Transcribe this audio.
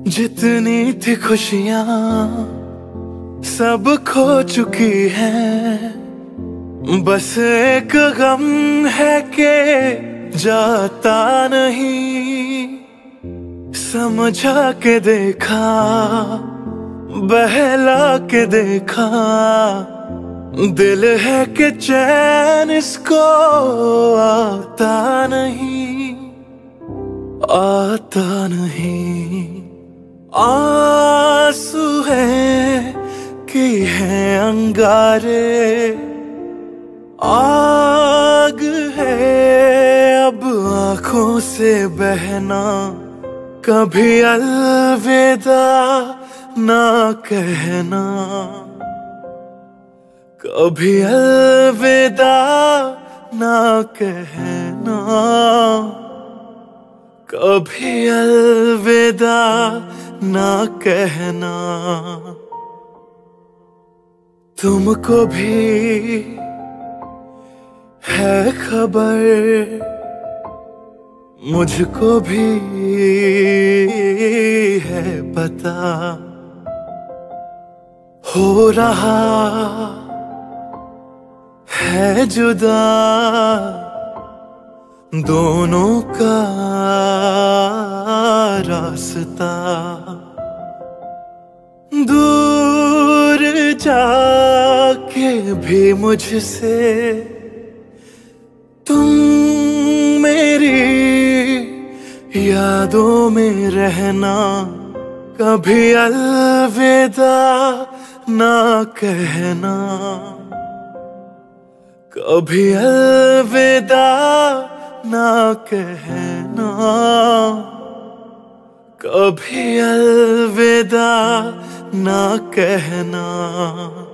जितनी थी खुशियां सब खो चुकी हैं, बस एक गम है कि जाता नहीं। समझा के देखा, बहला के देखा, दिल है कि चैन इसको आता नहीं, आता नहीं। आंसू है कि है अंगारे, आग है अब आंखों से बहना। कभी अलविदा ना कहना, कभी अलविदा ना कहना, कभी अलविदा ना कहना। तुमको भी है खबर, मुझको भी है पता, हो रहा है जुदा दोनों का रास्ता। दूर जाके भी मुझसे तुम मेरी यादों में रहना। कभी अलविदा ना कहना, कभी अलविदा ना कहना, कभी अलविदा ना कहना।